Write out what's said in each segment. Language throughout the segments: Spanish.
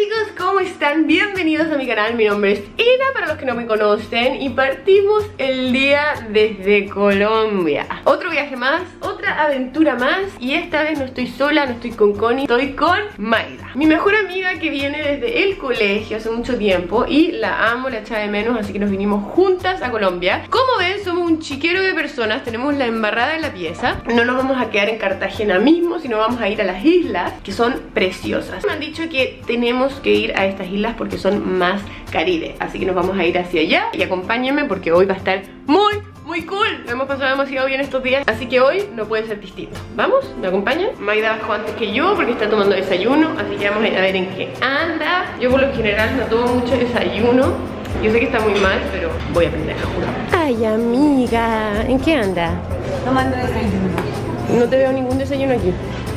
chicos, ¿cómo están? Bienvenidos a mi canal, mi nombre es Ina, para los que no me conocen. Y partimos el día desde Colombia. Otro viaje más, otra aventura más. Y esta vez no estoy sola, no estoy con Connie, estoy con Mayra, mi mejor amiga que viene desde el colegio hace mucho tiempo. Y la amo, la echaba de menos, así que nos vinimos juntas a Colombia. Como ven, somos un chiquero de personas, tenemos la embarrada en la pieza. No nos vamos a quedar en Cartagena mismo, sino vamos a ir a las islas, que son preciosas. Me han dicho que tenemos que ir a estas islas porque son más Caribe, así que nos vamos a ir hacia allá. Y acompáñenme porque hoy va a estar muy cool. Lo hemos pasado demasiado bien estos días, así que hoy no puede ser distinto. ¿Vamos? ¿Me acompañan? Maida bajó antes que yo porque está tomando desayuno, así que vamos a ir a ver en qué anda. Yo por lo general no tomo mucho desayuno. Yo sé que está muy mal, pero voy a aprender, lo juro. Ay, amiga, ¿en qué anda? Tomando desayuno. No te veo ningún desayuno aquí.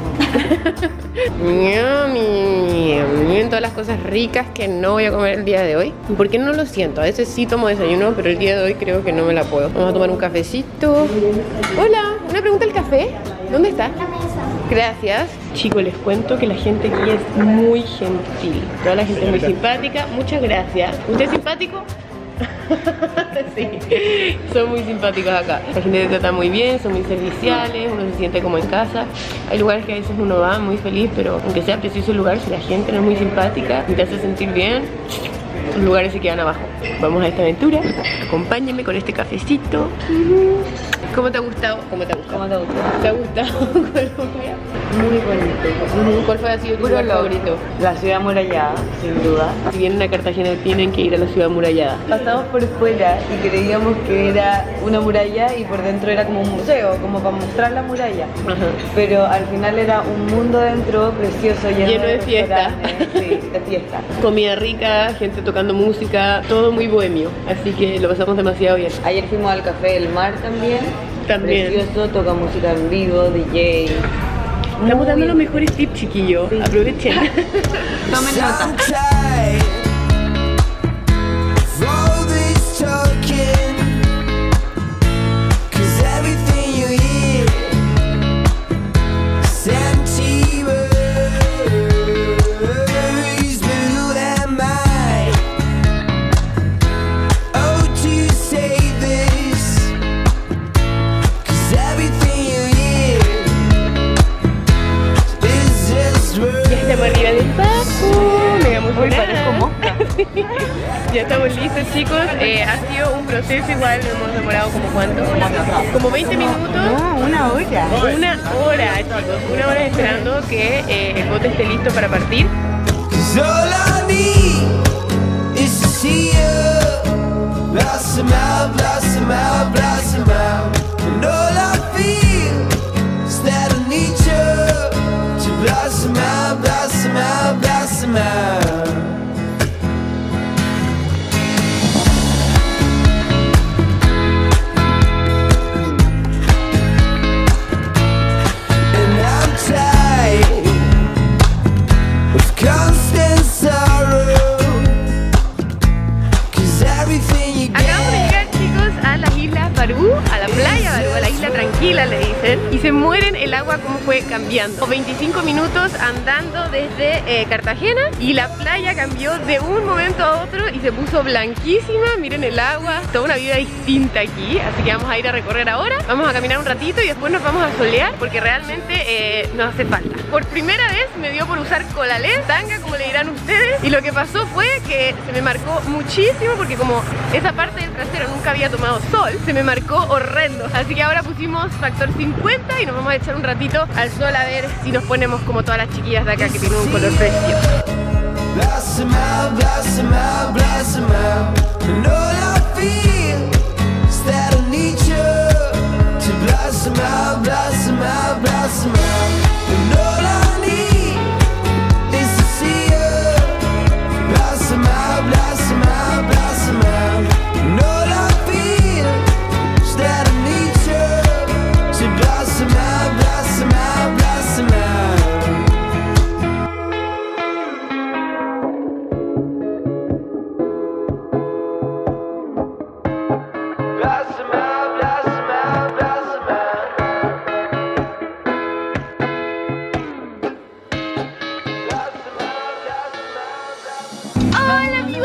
Miren todas las cosas ricas que no voy a comer el día de hoy. ¿Por qué no lo siento? A veces sí tomo desayuno, pero el día de hoy creo que no me la puedo. Vamos a tomar un cafecito. Hola, una pregunta, ¿el café? ¿Dónde está? La mesa. Gracias. Chicos, les cuento que la gente aquí es muy gentil. Toda la gente es muy simpática. Muchas gracias. ¿Usted es simpático? Sí, son muy simpáticos acá. La gente te trata muy bien, son muy serviciales, uno se siente como en casa. Hay lugares que a veces uno va muy feliz, pero aunque sea preciso el lugar, si la gente no es muy simpática y te hace sentir bien, los lugares se quedan abajo. Vamos a esta aventura. Acompáñenme con este cafecito. ¿Cómo te ha gustado? ¿Cómo te ha gustado? ¿Cómo te gustó? ¿Te ha gustado Colombia? Muy bonito. ¿Cuál fue sido tu lugar favorito? La ciudad amurallada, sin duda. Si vienen a Cartagena tienen que ir a la ciudad amurallada. Pasamos por fuera y creíamos que era una muralla y por dentro era como un museo, como para mostrar la muralla. Ajá. Pero al final era un mundo dentro precioso, lleno de fiesta. Sí, de fiesta. Comida rica, gente tocando música, todo muy bohemio. Así que lo pasamos demasiado bien. Ayer fuimos al Café del Mar también. También. Precioso, toca música en vivo, DJ. Estamos dando los mejores tips, chiquillos. Sí. Aprovechen. Tomen nota. Arriba del barco, me muy Uy, parezco mosca. Ya estamos listos, chicos. Ha sido un proceso igual, nos hemos demorado como ¿cuánto? Como 20 minutos. No, una hora. Una hora, chicos, una hora esperando que el bote esté listo para partir. A la playa Barú, a la isla tranquila le dicen, y se mueren el agua como fue cambiando. 25 minutos andando desde Cartagena y la playa cambió de un momento a otro y se puso blanquísima. Miren el agua, toda una vida distinta aquí, así que vamos a ir a recorrer ahora. Vamos a caminar un ratito y después nos vamos a solear porque realmente nos hace falta. Por primera vez me dio por usar colalés, tanga como le dirán ustedes, y lo que pasó fue que se me marcó muchísimo porque como esa parte del trasero nunca había tomado sol, se me marcó horrendo. Así que ahora pusimos factor 50 y nos vamos a echar un ratito al sol a ver si nos ponemos como todas las chiquillas de acá que tienen un color precioso.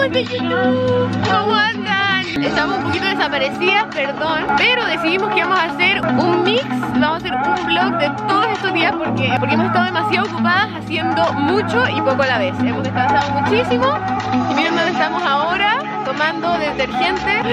amigos de YouTube, ¿cómo andan? Estamos un poquito desaparecidas, perdón, pero decidimos que vamos a hacer un mix, vamos a hacer un vlog de todos estos días porque hemos estado demasiado ocupadas haciendo mucho y poco a la vez. Hemos descansado muchísimo y miren dónde estamos ahora, tomando detergente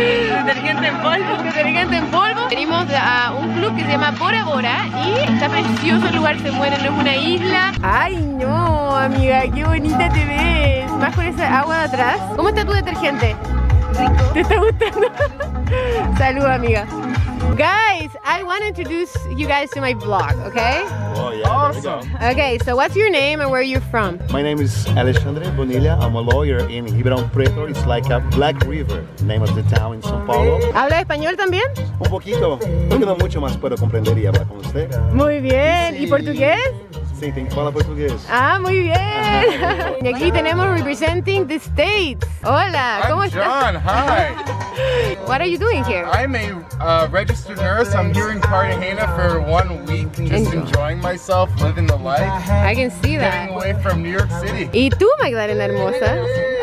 en polvo. Venimos a un club que se llama Bora Bora y está precioso el lugar, se muere, no es una isla. Ay no, amiga, qué bonita te ves, más con esa agua de atrás. ¿Cómo está tu detergente? Rico. ¿Te está gustando? Salud, amiga. Guys, I want to introduce you guys to my vlog, okay? Oh yeah, awesome. Okay, so what's your name and where are you from? My name is Alexandre Bonilla. I'm a lawyer in Ribeirão Preto. It's like a black river, name of the town in São Paulo. ¿Habla español también? Un poquito, porque no mucho más puedo comprender y hablar con usted. Muy bien. ¿Y portugués? Sí, tengo que falar portugués. Ah, muy bien. Y aquí tenemos representing the States. Hola, ¿cómo I'm estás? John, hi. What are you doing here? I'm a registered nurse. I'm here in Cartagena for 1 week, just enjoying myself, living the life, I can see getting that. away from New York City. ¿Y tú, Magdalena hermosa?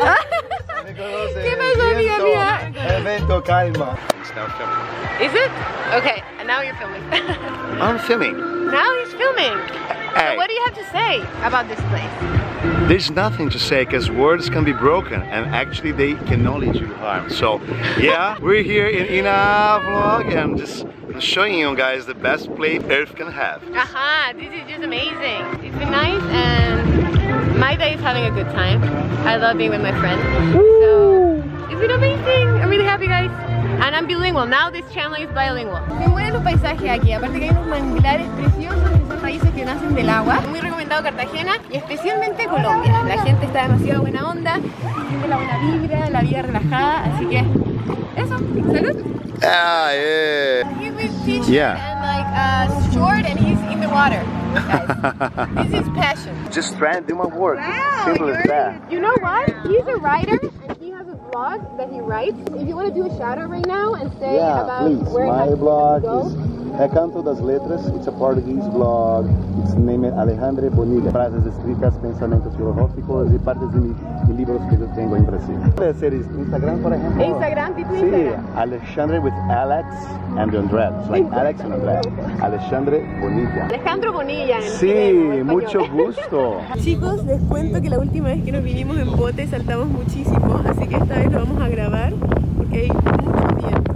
¿Qué pasó, amiga mía? Evento, calma. Is it? Okay, and now you're filming. I'm filming. Now he's filming. So Hey. what do you have to say about this place? There's nothing to say because words can be broken and actually they can only do harm. So yeah, we're here in a vlog and I'm just showing you guys the best place Earth can have. Aha, this is just amazing. It's been nice and my day is having a good time. I love being with my friends. So it's been amazing. I'm really happy, guys. And I'm bilingual. Now this channel is bilingual. Me mueren los paisajes aquí. Aparte que hay unos manglares preciosos que son raíces que nacen del agua. Muy recomendado Cartagena y especialmente Colombia. La gente está demasiado buena onda, siente la buena vibra, la vida relajada. Así que eso. Salud. Ah, yeah. He's with t-shirt Yeah. and like short and he's in the water. Guys, this is passion. Just trying to do my work. Wow, Simple as that. you know what? He's a writer and he has a blog that he writes. If you want to do a shout out right now and say Yeah, about please. where My it has blog to go. is Recanto das Letras. It's a Portuguese blog. It's named Alexandre Bonilla. Frases escritas, pensamientos filosóficos y partes de libros que yo tengo en Brasil. Puede ser Instagram, por ejemplo. Instagram, tipo Sí, Instagram. Alexandre with Alex and André. It's like Alex and André. Alexandre Bonilla. Alejandro Bonilla. En Sí, español. mucho gusto. Chicos, les cuento que la última vez que nos vinimos en bote saltamos muchísimo, así que esta vez lo vamos a grabar porque hay mucho viento.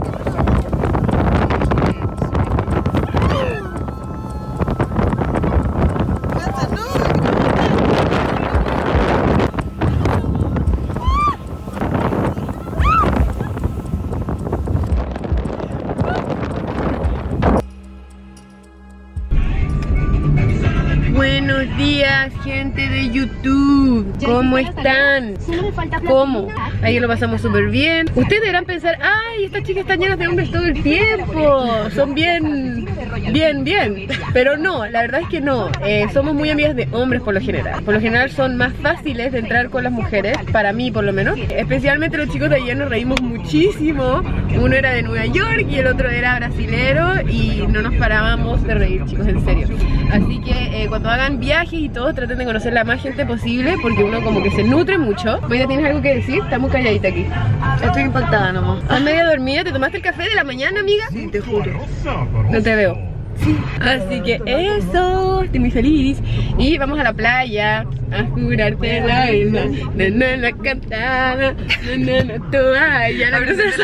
Buenos días, gente de YouTube. ¿Cómo están? ¿Cómo? Ayer lo pasamos súper bien. Ustedes deberán pensar, ay, estas chicas están llenas de hombres todo el tiempo. Son bien. Pero no, la verdad es que no. Somos muy amigas de hombres por lo general. Por lo general son más fáciles de entrar con las mujeres, para mí por lo menos. Especialmente los chicos de ayer nos reímos muchísimo. Uno era de Nueva York y el otro era brasilero y no nos parábamos de reír, chicos, en serio. Así que cuando hagan viajes y todo, traten de conocer la más gente posible porque uno como que se nutre mucho. Maida, ¿tienes algo que decir? Está muy calladita aquí. Estoy impactada nomás. ¿Estás media dormida? ¿Te tomaste el café de la mañana, amiga? Sí, te juro. No te veo. Sí. Así que eso, estoy muy feliz. Y vamos a la playa a jurarte la vida. La cantada, la toalla, la princesa.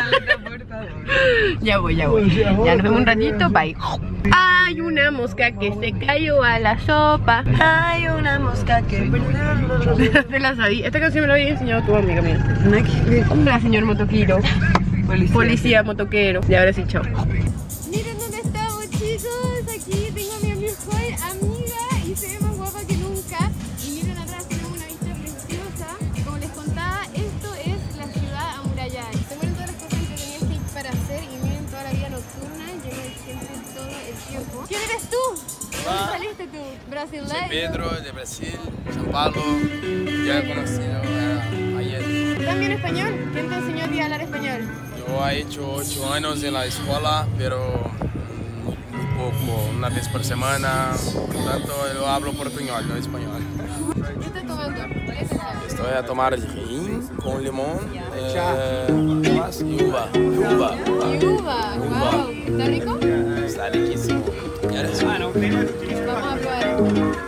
Ya voy. Ya nos vemos un ratito, bye. Hay una mosca que se cayó a la sopa. Hay una mosca que... Se la sabía. Esta canción me la había enseñado tu amiga mía. Hola, señor motoquero. Policía motoquero. Y ahora sí, chao. Miren dónde estamos, chicos. Aquí tengo a mi mejor amiga y se ve más guapa que nunca. Y miren atrás, tenemos una vista preciosa. Como les contaba, esto es la ciudad amurallada. Se mueren todas las cosas entretenidas que hay para hacer y miren toda la vida nocturna llena de gente todo el tiempo. ¿Quién eres tú? ¿De dónde saliste tú? ¿Brasileño? Soy Pedro, de Brasil, São Paulo. Ya he conocido ayer. ¿También español? ¿Quién te enseñó a ti a hablar español? Yo he hecho 8 años en la escuela, pero muy poco, una vez por semana. Por tanto, yo hablo portuñol, no español. ¿Qué estás tomando? ¿Qué es eso? Esto voy a tomar gin con limón ¿qué más? Y uva. Uva, wow. ¿Está rico? Está riquísimo. Vamos a probar.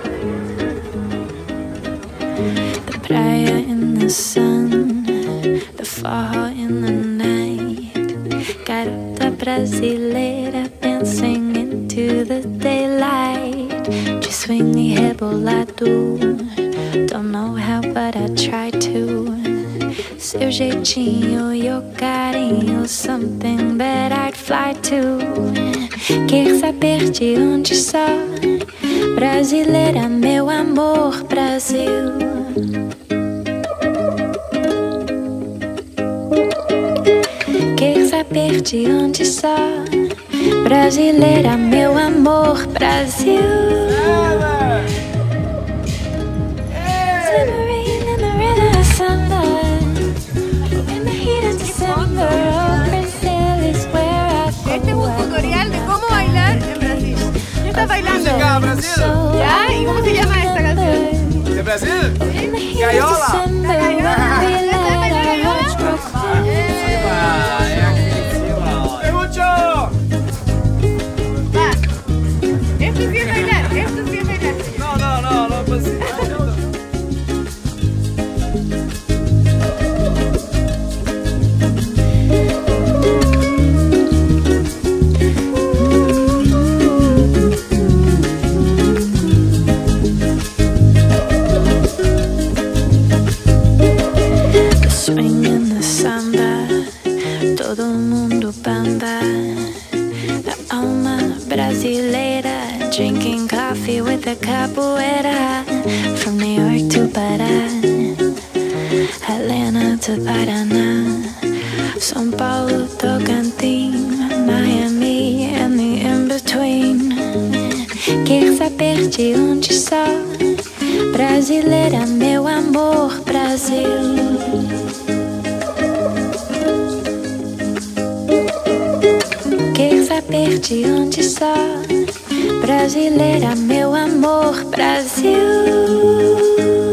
The praia in the sun, the forró in the night, garota brasileira dancing into the daylight. Just swing me rebolado, don't know how but I try to. Seu jeitinho, your carinho, something that I'd fly to. Quer saber de onde sou? Brasileira, meu amor, Brasil. Quer saber de onde sou? Brasileira, meu amor, Brasil. Simmering in the river of summer, in the heat of December, oh, Brazil is where I go. Este es un tutorial de cómo bailar en Brasil. ¿Qué estás bailando? Brasil. ¿Ya? ¿Y cómo se llama esta canción? De Brasil? In the heat of Gaiola. December, Gaiola. when we let our hearts grow cold. Va. Esto sí es bailar, esto sí es bailar. No consigo. The swing and the samba, todo mundo bamba. The alma brasileira, drinking coffee with a capoeira. From New York to Pará, Atlanta to Paraná, São Paulo, Tocantins, Miami and the in-between. Quer saber de onde sou? Brasileira, meu amor, Brasil. Quer saber de onde sou? Brasileira, meu amor, Brasil.